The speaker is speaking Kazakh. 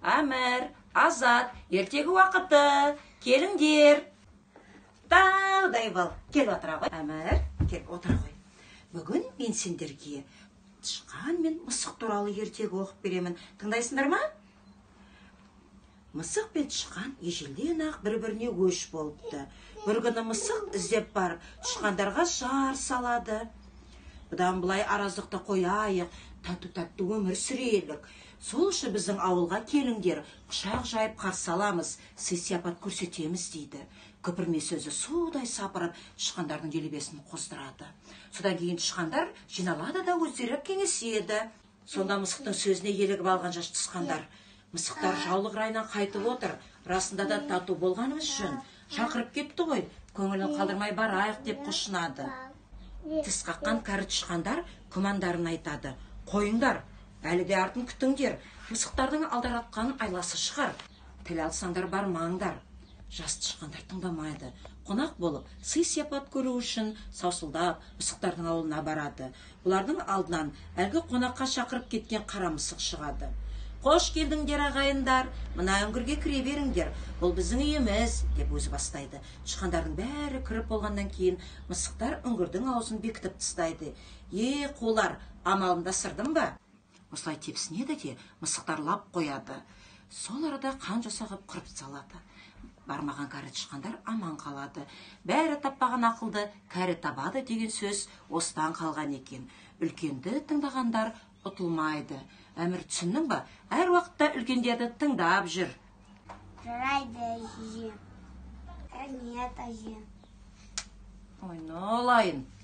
Әмір, Азат, ертегі уақыты, келіңдер. Таудай бол, кел отыра ғой. Әмір, кел отыра ғой. Бүгін мен сендерге тышқан мен мысық туралы ертегі оқып беремін. Тыңдайсыңдар ма? Мысық пен тышқан ежелден ақ бір-біріне өш болыпты. Бір күні мысық іздеп барып, тышқандарға жар салады. Бұдан былай араздықты қояйық, тату-татты өмір сүрелік. Сол үшін біздің ауылға келіңдер, құшақ жайып қарсы аламыз, сый-сияпат көрсетеміз дейді. Көпірме сөзі судай сапырып, тышқандардың делебесін қоздырады. Содан кейін тышқандар жиналады да өздері кеңеседі. Сонда мысықтың сөзіне елігіп алған жас тышқандар: мысықтар жаулық райынан қайтып отыр, расында да тату болғанымыз үшін. Шақырып кетті ғой, көңілін қалдырмай барайық деп құлшынады. Тіс қаққан кәрі тышқандар күмәндарын айтады: қойыңдар, әлі де артын күтіңдер, мысықтардың алдаратқанын айласы шығар. Тіл алсаңдар бармаңдар. Жас тышқандар тыңдамайды. Қонақ болып, сый-сияпат көру үшін саусылдап мысықтардың ауылына барады. Бұлардың алдынан әлгі қонаққа шақырып кеткен қара мысық шығады. Қош келдіңдер ағайындар, мына үңгірге кіре беріңдер, бұл біздің үйіміз, деп өзі бастайды. Тышқандардың бәрі кіріп болғаннан кейін мысықтар үңгірдің аузын бекітіп тастайды. Қулар, амалымда сырдым ба? Осылай тепсінеді де мысықтар лап қояды. Сол арада қан жасағып қырып салады. Бармаған кәрі тышқандар аман қалады. Бәрі таппаған ақылды кәрі табады деген сөз осыдан қалған екен. Үлкенді тыңдағандар ұтылмайды. Әмір, түсіндің ба? Әр уақытта үлкендерді тыңдап жүр. Жарайды, әже. Рахмет, әже. Ойналайын.